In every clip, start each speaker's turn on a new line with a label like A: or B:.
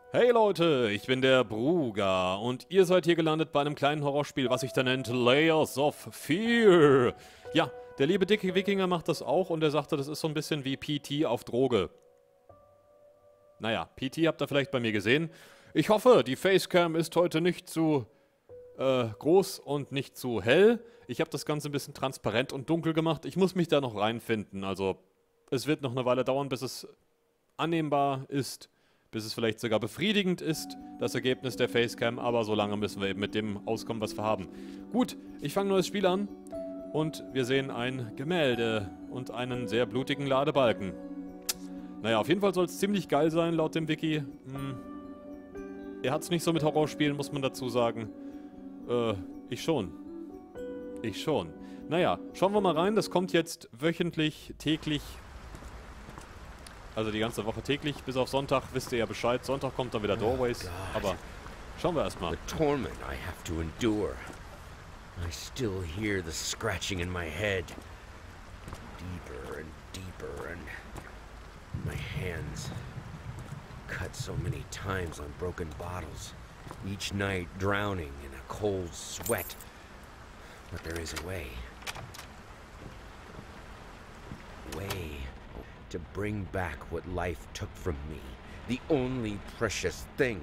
A: Hey Leute, ich bin der Bruger und ihr seid hier gelandet bei einem kleinen Horrorspiel, was sich da nennt Layers of Fear. Ja, der liebe dicke Wikinger macht das auch und er sagte, das ist so ein bisschen wie PT auf Droge. Naja, PT habt ihr vielleicht bei mir gesehen. Ich hoffe, die Facecam ist heute nicht zu groß und nicht zu hell. Ich habe das Ganze ein bisschen transparent und dunkel gemacht. Ich muss mich da noch reinfinden, also es wird noch eine Weile dauern, bis es annehmbar ist. Bis es vielleicht sogar befriedigend ist, das Ergebnis der Facecam, aber so lange müssen wir eben mit dem auskommen, was wir haben. Gut, ich fange ein neues Spiel an und wir sehen ein Gemälde und einen sehr blutigen Ladebalken. Naja, auf jeden Fall soll es ziemlich geil sein, laut dem Wiki. Er hat es nicht so mit Horrorspielen, muss man dazu sagen. Ich schon. Ich schon. Naja, schauen wir mal rein, das kommt jetzt wöchentlich, täglich. Also die ganze Woche täglich, bis auf Sonntag, wisst ihr ja Bescheid. Sonntag kommt dann wieder Doorways, aber schauen wir erstmal.
B: The torment I have to endure. I still hear the scratching in my head. Deeper and deeper, and my hands cut so many times on broken bottles, each night drowning in a cold sweat. But there is a way. To bring back what life took from me. The only precious thing.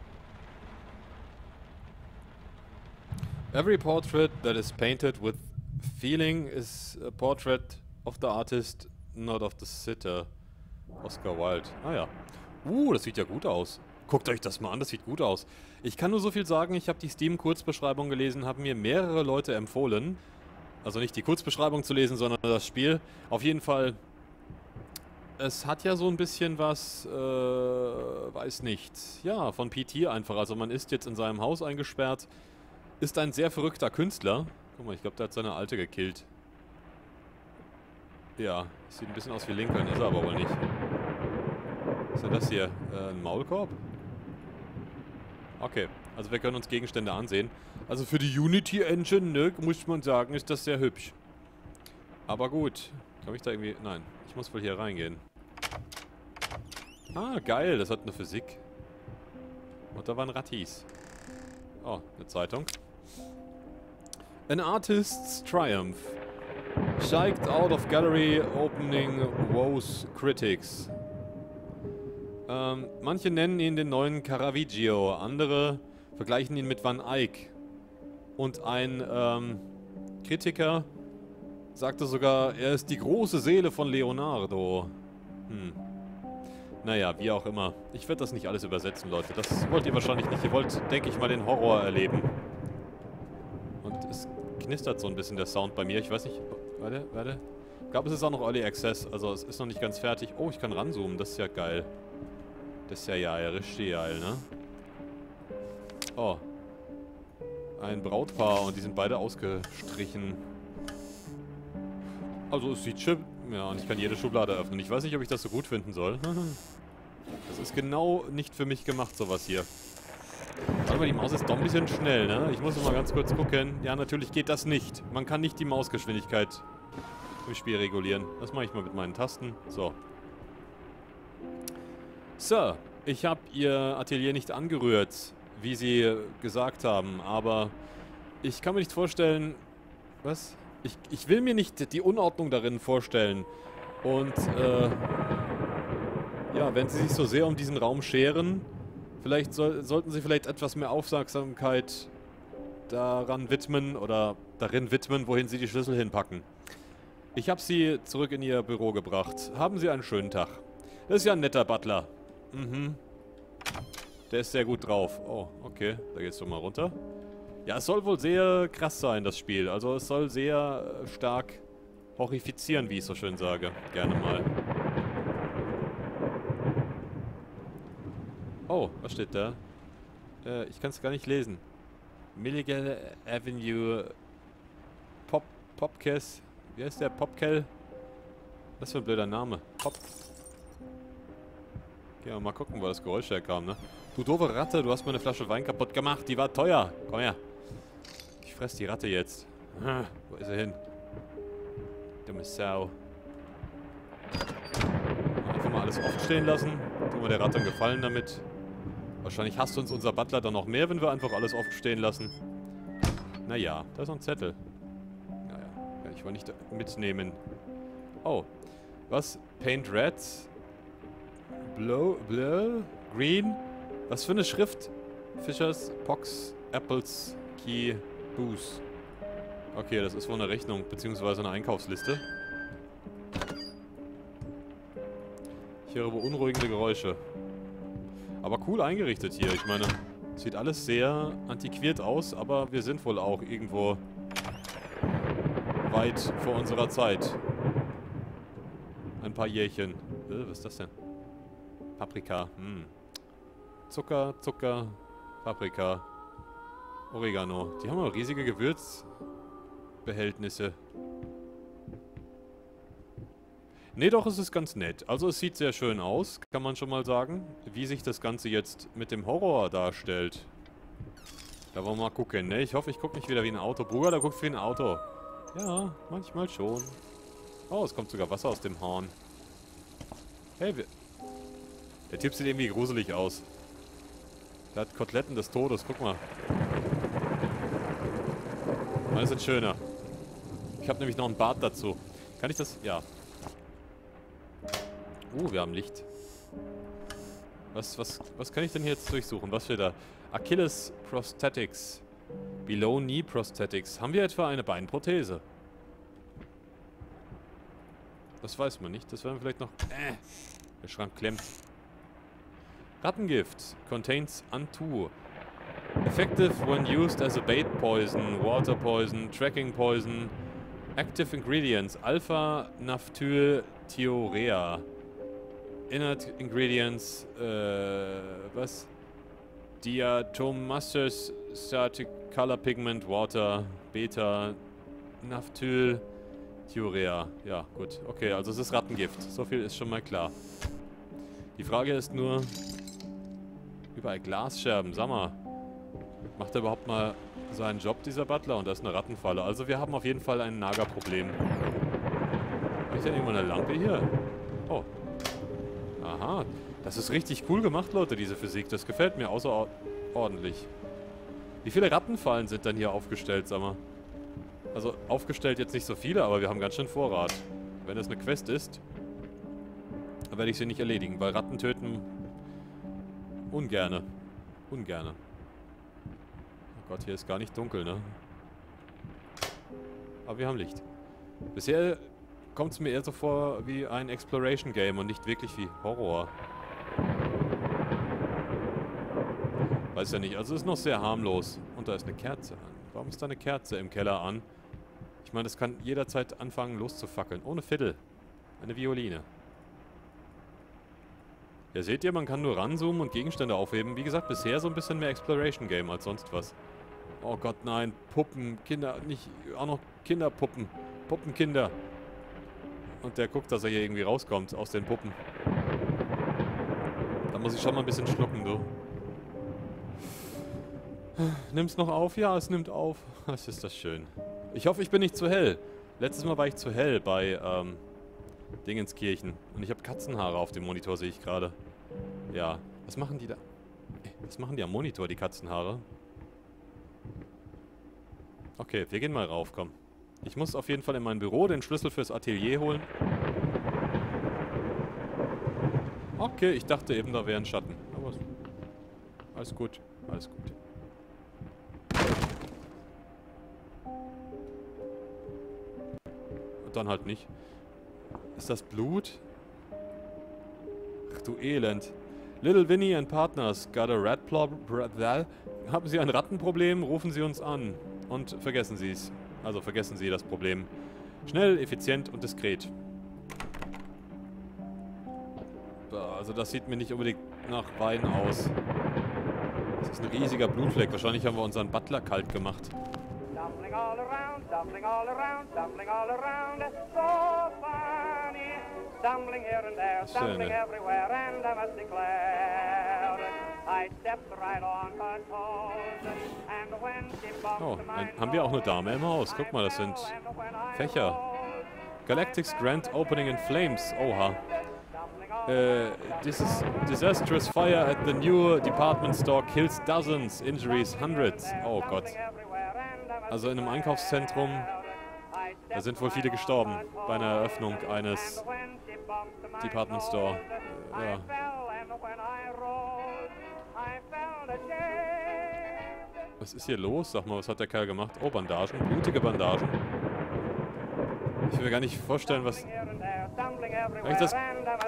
A: Every portrait that is painted with feeling is a portrait of the artist, not of the sitter. Oscar Wilde. Ah ja. Das sieht ja gut aus. Guckt euch das mal an, das sieht gut aus. Ich kann nur so viel sagen, ich habe die Steam-Kurzbeschreibung gelesen, haben mir mehrere Leute empfohlen. Also nicht die Kurzbeschreibung zu lesen, sondern das Spiel. Auf jeden Fall... Es hat ja so ein bisschen was, weiß nicht, ja, von PT einfach. Also man ist jetzt in seinem Haus eingesperrt, ist ein sehr verrückter Künstler. Guck mal, ich glaube, der hat seine Alte gekillt. Ja, sieht ein bisschen aus wie Lincoln, ist er aber wohl nicht. Was ist denn das hier? Ein Maulkorb? Okay, also wir können uns Gegenstände ansehen. Also für die Unity Engine, ne, muss man sagen, ist das sehr hübsch. Aber gut, kann ich da irgendwie... Nein. Ich muss wohl hier reingehen. Ah, geil, das hat eine Physik. Und da waren Rattis. Oh, eine Zeitung. An Artist's Triumph. Shiked out of gallery opening woes critics. Manche nennen ihn den neuen Caravaggio, andere vergleichen ihn mit Van Eyck. Und ein Kritiker sagte sogar, er ist die große Seele von Leonardo. Naja, wie auch immer. Ich werde das nicht alles übersetzen, Leute. Das wollt ihr wahrscheinlich nicht. Ihr wollt, denke ich mal, den Horror erleben. Und es knistert so ein bisschen der Sound bei mir. Ich weiß nicht... Warte. Ich glaube, es ist auch noch Early Access. Also es ist noch nicht ganz fertig. Oh, ich kann ranzoomen. Das ist ja geil. Das ist ja richtig geil, ne? Oh. Ein Brautpaar und die sind beide ausgestrichen. Also es sieht schön... Ja, und ich kann jede Schublade öffnen. Ich weiß nicht, ob ich das so gut finden soll. Das ist genau nicht für mich gemacht, sowas hier. Warte mal, die Maus ist doch ein bisschen schnell, ne? Ich muss noch mal ganz kurz gucken. Ja, natürlich geht das nicht. Man kann nicht die Mausgeschwindigkeit im Spiel regulieren. Das mache ich mal mit meinen Tasten. So. So, ich habe ihr Atelier nicht angerührt, wie sie gesagt haben, aber ich kann mir nicht vorstellen... Was? Ich will mir nicht die Unordnung darin vorstellen. Und, ja, wenn sie sich so sehr um diesen Raum scheren, vielleicht sollten sie vielleicht etwas mehr Aufmerksamkeit daran widmen oder darin widmen, wohin sie die Schlüssel hinpacken. Ich habe sie zurück in ihr Büro gebracht. Haben Sie einen schönen Tag. Das ist ja ein netter Butler. Der ist sehr gut drauf. Oh, okay. Da geht's doch mal runter. Ja, es soll wohl sehr krass sein, das Spiel. Also es soll sehr stark horrifizieren, wie ich so schön sage. Gerne mal. Oh, was steht da? Ich kann es gar nicht lesen. Milligan Avenue Popkes. Wie heißt der? Popkel? Was für ein blöder Name. Pop. Gehen wir mal gucken, wo das Geräusch herkam, ne? Du doofe Ratte, du hast meine Flasche Wein kaputt gemacht. Die war teuer. Komm her. Ich fress die Ratte jetzt. Wo ist er hin? Dumme Sau. Einfach mal alles offen stehen lassen. Tun wir der Ratte einen Gefallen damit. Wahrscheinlich hasst uns unser Butler dann noch mehr, wenn wir einfach alles offen stehen lassen. Naja, da ist noch ein Zettel. Naja, kann ich wohl nicht mitnehmen. Oh, was? Paint Red? Blue? Green? Was für eine Schrift? Fishers, Pox, Apples, Key, Booze. Okay, das ist wohl eine Rechnung, beziehungsweise eine Einkaufsliste. Ich höre beunruhigende Geräusche. Aber cool eingerichtet hier. Ich meine, sieht alles sehr antiquiert aus, aber wir sind wohl auch irgendwo weit vor unserer Zeit. Ein paar Jährchen. Was ist das denn? Paprika. Zucker, Paprika, Oregano. Die haben auch riesige Gewürzbehältnisse. Nee, doch, es ist ganz nett. Also es sieht sehr schön aus, kann man schon mal sagen. Wie sich das Ganze jetzt mit dem Horror darstellt. Da wollen wir mal gucken, ne? Ich hoffe, ich gucke nicht wieder wie ein Auto. Bruder, da guckt wie ein Auto. Ja, manchmal schon. Oh, es kommt sogar Wasser aus dem Hahn. Hey, der Typ sieht irgendwie gruselig aus. Der hat Koteletten des Todes, guck mal. Meine sind schöner. Ich habe nämlich noch einen Bart dazu. Kann ich das? Ja. Wir haben Licht. Was kann ich denn hier jetzt durchsuchen? Was steht da? Achilles Prosthetics. Below Knee Prosthetics. Haben wir etwa eine Beinprothese? Das weiß man nicht. Das werden wir vielleicht noch... Der Schrank klemmt. Rattengift. Contains Unto. Effective when used as a bait poison, water poison, tracking poison. Active Ingredients. Alpha-Naphthylthiourea. Inert Ingredients, was? Diatomaceous Static Color Pigment Water Beta Naphthylthiourea. Ja, gut. Okay, also es ist Rattengift. So viel ist schon mal klar. Die Frage ist nur... Überall Glasscherben. Sag mal. Macht er überhaupt mal seinen Job, dieser Butler? Und da ist eine Rattenfalle. Also wir haben auf jeden Fall ein Nagerproblem. Habe ich denn irgendwo eine Lampe hier? Oh. Aha, das ist richtig cool gemacht, Leute, diese Physik. Das gefällt mir außerordentlich. Wie viele Rattenfallen sind denn hier aufgestellt, sag mal? Also, aufgestellt jetzt nicht so viele, aber wir haben ganz schön Vorrat. Wenn das eine Quest ist, dann werde ich sie nicht erledigen, weil Ratten töten ungerne. Ungerne. Oh Gott, hier ist gar nicht dunkel, ne? Aber wir haben Licht. Bisher... kommt es mir eher so vor wie ein Exploration-Game und nicht wirklich wie Horror. Weiß ja nicht. Also ist noch sehr harmlos. Und da ist eine Kerze an. Warum ist da eine Kerze im Keller an? Ich meine, das kann jederzeit anfangen loszufackeln. Ohne Fiddle. Eine Violine. Ja, seht ihr, man kann nur ranzoomen und Gegenstände aufheben. Wie gesagt, bisher so ein bisschen mehr Exploration-Game als sonst was. Oh Gott, nein. Puppen. Kinder. Nicht... Auch noch Kinderpuppen. Puppenkinder. Und der guckt, dass er hier irgendwie rauskommt aus den Puppen. Da muss ich schon mal ein bisschen schlucken, du. Nimm's noch auf? Ja, es nimmt auf. Was ist das schön. Ich hoffe, ich bin nicht zu hell. Letztes Mal war ich zu hell bei, Dingenskirchen. Und ich habe Katzenhaare auf dem Monitor, sehe ich gerade. Ja. Was machen die da? Was machen die am Monitor, die Katzenhaare? Okay, wir gehen mal rauf, komm. Ich muss auf jeden Fall in mein Büro den Schlüssel fürs Atelier holen. Okay, ich dachte eben, da wäre ein Schatten. Aber alles gut, alles gut. Und dann halt nicht. Ist das Blut? Ach du Elend. Little Winnie and Partners got a rat problem. Haben Sie ein Rattenproblem? Rufen Sie uns an. Und vergessen Sie es. Also vergessen Sie das Problem. Schnell, effizient und diskret. Also das sieht mir nicht unbedingt nach Wein aus. Das ist ein riesiger Blutfleck. Wahrscheinlich haben wir unseren Butler kalt gemacht.
C: Tumbling all around, tumbling all around, tumbling all around. So funny. Stumbling here and there, stumbling everywhere, and I must declare I stepped right on her toes. And when she bumped
A: haben wir auch eine Dame im Haus. Guck mal, das sind Fächer. Galactic's Grand Opening in Flames. Oha. This is disastrous fire at the new department store kills dozens, injuries hundreds. Oh Gott. Also in einem Einkaufszentrum, da sind wohl viele gestorben bei einer Eröffnung eines Department Store. Ja. Was ist hier los? Sag mal, was hat der Kerl gemacht? Oh, Bandagen, blutige Bandagen. Ich will mir gar nicht vorstellen, was... Wenn ich das...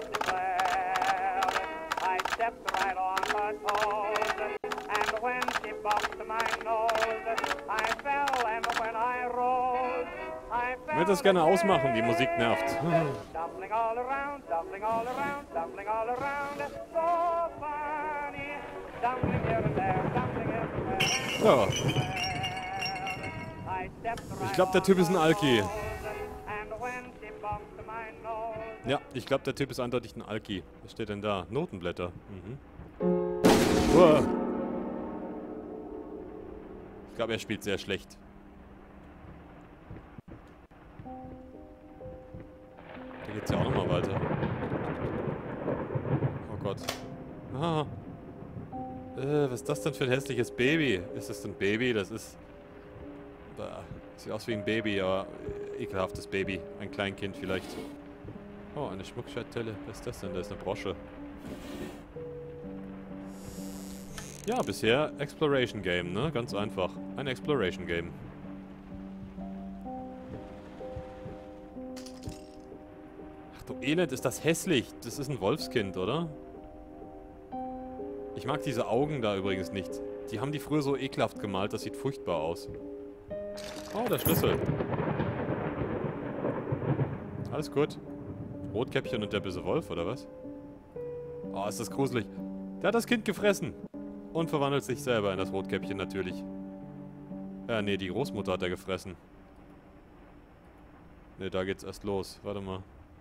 A: Ich würde das gerne ausmachen, die Musik nervt. Ja. Ich glaube, der Typ ist ein Alki. Ja, ich glaube, der Typ ist eindeutig ein Alki. Was steht denn da? Notenblätter. Uah. Ich glaube, er spielt sehr schlecht. Da geht's ja auch nochmal weiter. Oh Gott. Ah. Was ist das denn für ein hässliches Baby? Ist das ein Baby? Das ist... Sieht aus wie ein Baby, aber ekelhaftes Baby. Ein Kleinkind vielleicht. Oh, eine Schmuckschatulle. Was ist das denn? Da ist eine Brosche. Ja, bisher Exploration Game, ne? Ganz einfach. Ein Exploration Game. Ach du Elend, ist das hässlich. Das ist ein Wolfskind, oder? Ich mag diese Augen da übrigens nicht. Die haben die früher so ekelhaft gemalt, das sieht furchtbar aus. Oh, der Schlüssel. Alles gut. Rotkäppchen und der böse Wolf, oder was? Oh, ist das gruselig. Der hat das Kind gefressen. Und verwandelt sich selber in das Rotkäppchen natürlich. Ja, nee, die Großmutter hat er gefressen. Ne, da geht's erst los. Warte mal.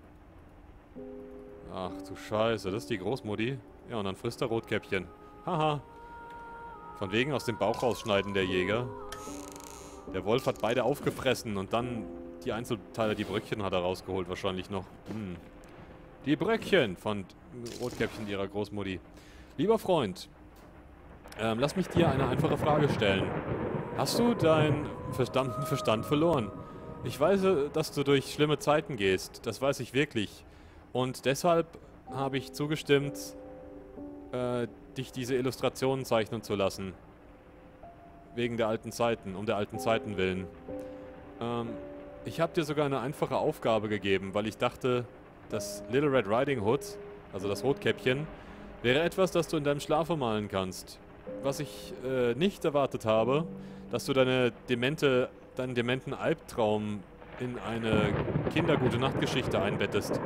A: Ach du Scheiße, das ist die Großmutti. Ja, und dann frisst er Rotkäppchen. Haha. Von wegen aus dem Bauch rausschneiden, der Jäger. Der Wolf hat beide aufgefressen und dann die Einzelteile, die Bröckchen hat er rausgeholt wahrscheinlich noch. Die Bröckchen von Rotkäppchen ihrer Großmutti. Lieber Freund, lass mich dir eine einfache Frage stellen. Hast du deinen verdammten Verstand verloren? Ich weiß, dass du durch schlimme Zeiten gehst. Das weiß ich wirklich. Und deshalb habe ich zugestimmt, dich diese Illustrationen zeichnen zu lassen. Wegen der alten Zeiten, um der alten Zeiten willen. Ich habe dir sogar eine einfache Aufgabe gegeben, weil ich dachte, das Little Red Riding Hood, also das Rotkäppchen, wäre etwas, das du in deinem Schlafe malen kannst. Was ich nicht erwartet habe, dass du deinen dementen Albtraum in eine Kindergute-Nacht-Geschichte einbettest.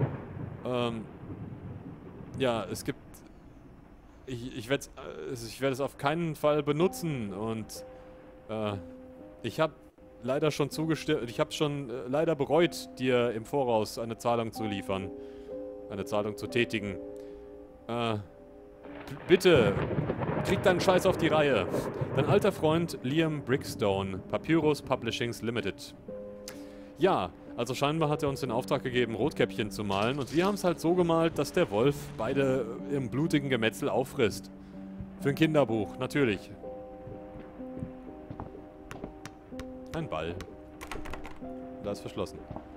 A: Ja, es gibt... Ich werde es auf keinen Fall benutzen und ich habe leider schon zugestimmt, ich habe schon leider bereut, dir im Voraus eine Zahlung zu liefern, eine Zahlung zu tätigen. Bitte, krieg deinen Scheiß auf die Reihe. Dein alter Freund Liam Brickstone, Papyrus Publishings Limited. Ja, also scheinbar hat er uns den Auftrag gegeben, Rotkäppchen zu malen. Und wir haben es halt so gemalt, dass der Wolf beide im blutigen Gemetzel auffrisst. Für ein Kinderbuch, natürlich. Ein Ball. Da ist verschlossen.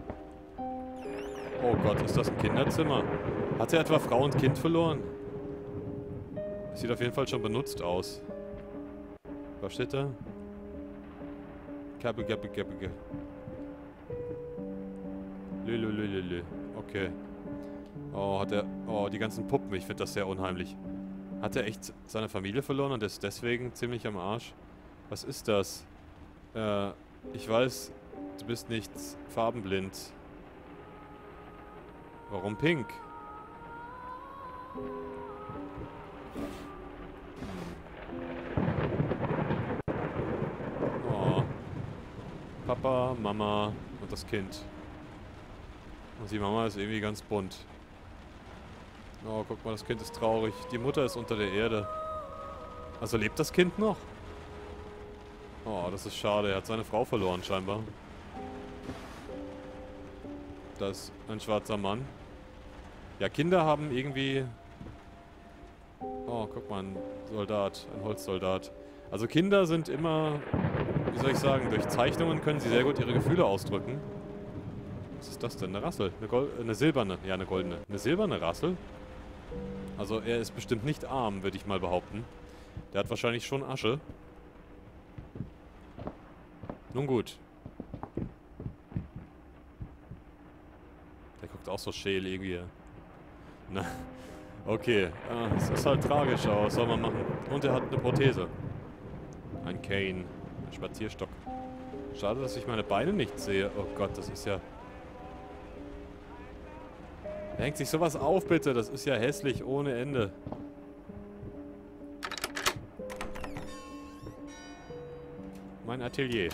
A: Oh Gott, ist das ein Kinderzimmer? Hat er etwa Frau und Kind verloren? Sieht auf jeden Fall schon benutzt aus. Was steht da? Kabel. Lülülülülü. Okay. Oh, hat er... Oh, die ganzen Puppen. Ich finde das sehr unheimlich. Hat er echt seine Familie verloren und ist deswegen ziemlich am Arsch? Was ist das? Ich weiß, du bist nicht farbenblind. Warum pink? Oh. Papa, Mama und das Kind. Und die Mama ist irgendwie ganz bunt. Oh, guck mal, das Kind ist traurig. Die Mutter ist unter der Erde. Also lebt das Kind noch? Oh, das ist schade. Er hat seine Frau verloren, scheinbar. Da ist ein schwarzer Mann. Ja, Kinder haben irgendwie... Oh, guck mal, ein Soldat, ein Holzsoldat. Also Kinder sind immer, wie soll ich sagen, durch Zeichnungen können sie sehr gut ihre Gefühle ausdrücken. Was ist das denn? Eine Rassel? Eine silberne. Ja, eine goldene. Eine silberne Rassel? Also er ist bestimmt nicht arm, würde ich mal behaupten. Der hat wahrscheinlich schon Asche. Nun gut. Der guckt auch so scheel irgendwie. Na, okay. Es ist halt tragisch, aber was soll man machen? Und er hat eine Prothese. Ein Cane. Ein Spazierstock. Schade, dass ich meine Beine nicht sehe. Oh Gott, das ist ja... Da hängt sich sowas auf, bitte. Das ist ja hässlich ohne Ende. Mein Atelier.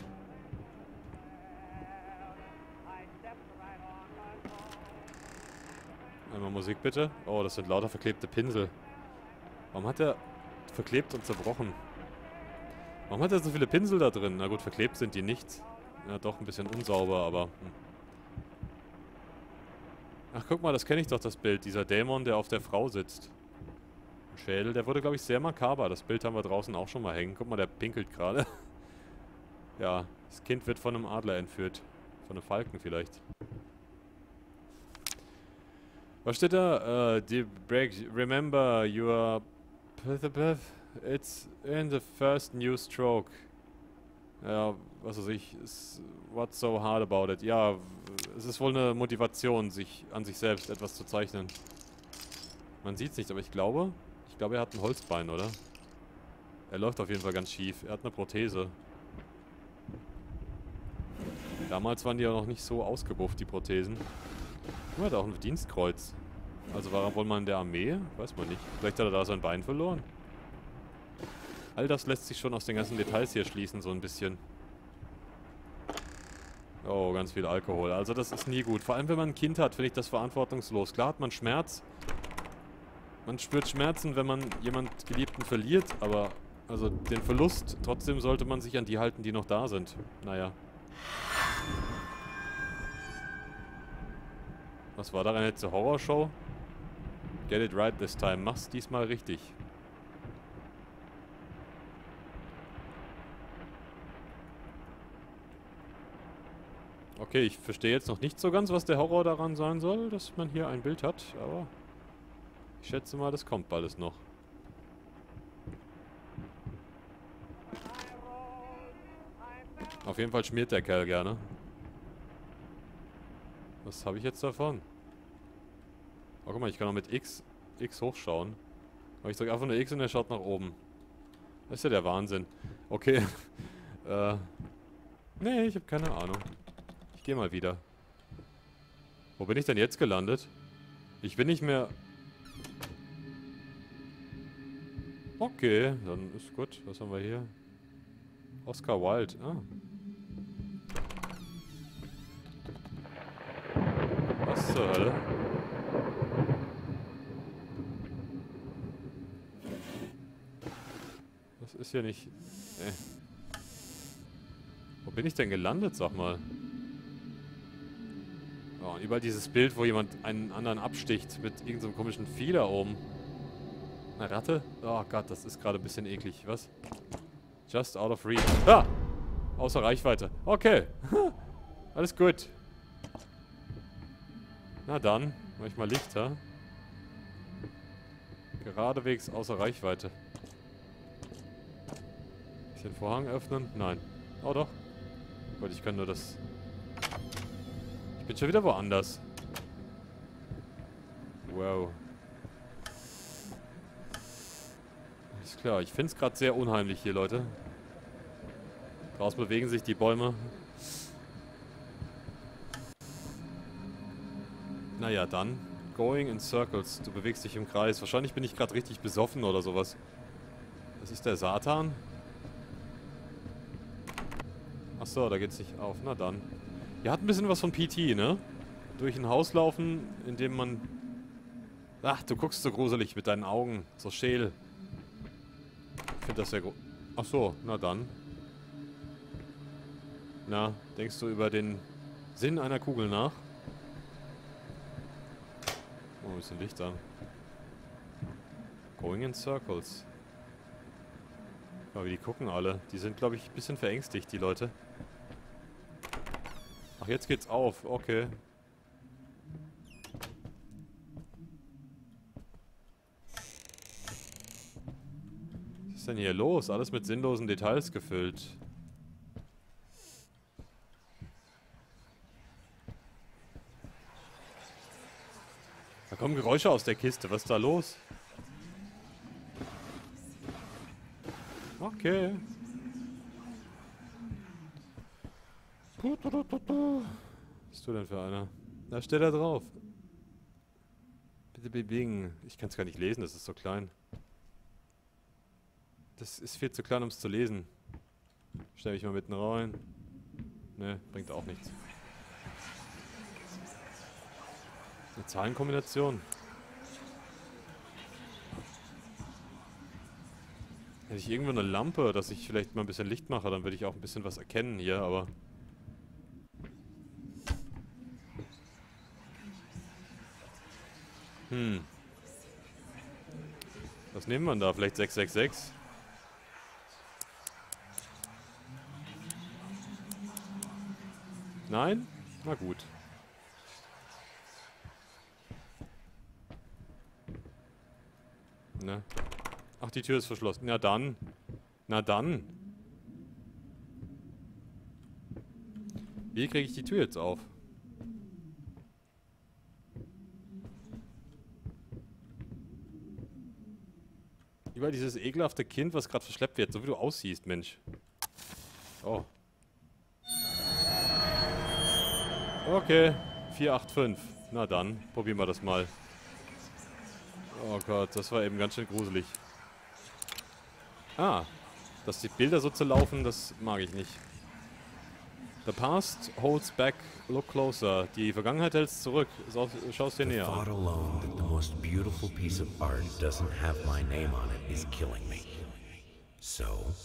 A: Einmal Musik bitte. Oh, das sind lauter verklebte Pinsel. Warum hat er verklebt und zerbrochen? Warum hat er so viele Pinsel da drin? Na gut, verklebt sind die nicht. Ja, doch ein bisschen unsauber, aber... Ach, guck mal, das kenne ich doch, das Bild. Dieser Dämon, der auf der Frau sitzt. Schädel, der wurde, glaube ich, sehr makaber. Das Bild haben wir draußen auch schon mal hängen. Guck mal, der pinkelt gerade. Ja, das Kind wird von einem Adler entführt. Von einem Falken vielleicht. Was steht da? Remember your... It's in the first new stroke. Ja, was weiß ich. What's so hard about it? Ja, es ist wohl eine Motivation, sich an sich selbst etwas zu zeichnen. Man sieht's nicht, aber ich glaube, er hat ein Holzbein, oder? Er läuft auf jeden Fall ganz schief. Er hat eine Prothese. Damals waren die ja noch nicht so ausgebufft, die Prothesen. Er hat auch ein Dienstkreuz. Also war er wohl mal in der Armee? Weiß man nicht. Vielleicht hat er da sein Bein verloren. All das lässt sich schon aus den ganzen Details hier schließen, so ein bisschen. Oh, ganz viel Alkohol. Also das ist nie gut. Vor allem, wenn man ein Kind hat, finde ich das verantwortungslos. Klar hat man Schmerz. Man spürt Schmerzen, wenn man jemanden Geliebten verliert, aber also den Verlust, trotzdem sollte man sich an die halten, die noch da sind. Naja. Was war daran jetzt, eine Horrorshow? Get it right this time. Mach's diesmal richtig. Okay, ich verstehe jetzt noch nicht so ganz, was der Horror daran sein soll, dass man hier ein Bild hat, aber ich schätze mal, das kommt bald noch. Auf jeden Fall schmiert der Kerl gerne. Was habe ich jetzt davon? Oh, guck mal, ich kann auch mit X hochschauen. Aber ich drücke einfach nur X und er schaut nach oben. Das ist ja der Wahnsinn. Okay. Nee, ich habe keine Ahnung. Ich gehe mal wieder. Wo bin ich denn jetzt gelandet? Ich bin nicht mehr... Okay, dann ist gut. Was haben wir hier? Oscar Wilde. Ah. Was zur Hölle? Das ist ja nicht... Wo bin ich denn gelandet, sag mal? Oh, und überall dieses Bild, wo jemand einen anderen absticht mit irgendeinem komischen Vieh da oben. Eine Ratte? Oh Gott, das ist gerade ein bisschen eklig. Was? Just out of reach. Ah! Außer Reichweite. Okay. Alles gut. Na dann. Mach ich mal Licht, ha? Geradewegs außer Reichweite. Ich den Vorhang öffnen? Nein. Oh doch. Gut, ich kann nur das... Ich bin schon wieder woanders. Wow. Alles klar, ich finde es gerade sehr unheimlich hier, Leute. Draußen bewegen sich die Bäume. Naja, dann. Going in circles. Du bewegst dich im Kreis. Wahrscheinlich bin ich gerade richtig besoffen oder sowas. Das ist der Satan. Achso, da geht's nicht auf. Na dann. Ihr hat ein bisschen was von PT, ne? Durch ein Haus laufen, in dem man... Ach, du guckst so gruselig mit deinen Augen. So scheel. Ich finde das sehr groß. Achso, na dann. Na, denkst du über den Sinn einer Kugel nach? ein bisschen Licht an. Going in circles. Aber wie die gucken alle. Die sind, glaube ich, ein bisschen verängstigt, die Leute. Ach, jetzt geht's auf. Okay. Was ist denn hier los? Alles mit sinnlosen Details gefüllt. Da kommen Geräusche aus der Kiste. Was ist da los? Okay. Was bist du denn für einer? Da steht er drauf. Bitte bewegen. Ich kann es gar nicht lesen, das ist so klein. Das ist viel zu klein, um es zu lesen. Stell mich mal mitten rein. Ne, bringt auch nichts. Eine Zahlenkombination. Hätte ich irgendwo eine Lampe, dass ich vielleicht mal ein bisschen Licht mache, dann würde ich auch ein bisschen was erkennen hier, aber... Was nehmen wir da? Vielleicht 666? Nein? Na gut. Ne? Ach, die Tür ist verschlossen. Na dann. Na dann. Wie kriege ich die Tür jetzt auf? Über dieses ekelhafte Kind, was gerade verschleppt wird. So wie du aussiehst, Mensch. Oh. Okay. 485. Na dann. Probieren wir das mal. Oh Gott, das war eben ganz schön gruselig. Ah. Dass die Bilder so zu laufen, das mag ich nicht. The past holds back, look closer. Die Vergangenheit hält zurück. Schau es dir
B: The
A: näher
B: thought
A: an.
B: alone that the most beautiful piece of art doesn't have my name on it is killing me. So,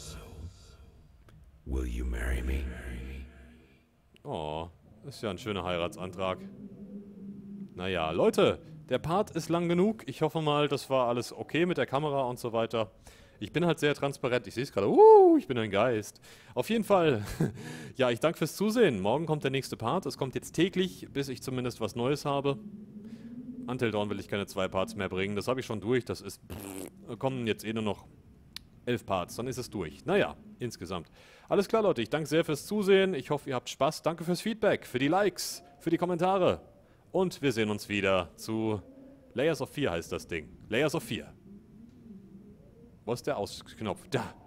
B: will you marry me?
A: Oh, ist ja ein schöner Heiratsantrag. Naja, Leute, der Part ist lang genug. Ich hoffe mal, das war alles okay mit der Kamera und so weiter. Ich bin halt sehr transparent. Ich sehe es gerade. Ich bin ein Geist. Auf jeden Fall. Ja, ich danke fürs Zusehen. Morgen kommt der nächste Part. Es kommt jetzt täglich, bis ich zumindest was Neues habe. Until Dawn will ich keine 2 Parts mehr bringen. Das habe ich schon durch. Das ist... kommen jetzt nur noch 11 Parts. Dann ist es durch. Naja, insgesamt. Alles klar, Leute. Ich danke sehr fürs Zusehen. Ich hoffe, ihr habt Spaß. Danke fürs Feedback, für die Likes, für die Kommentare. Und wir sehen uns wieder zu Layers of Fear heißt das Ding. Layers of Fear. Wo ist der Ausknopf? Da.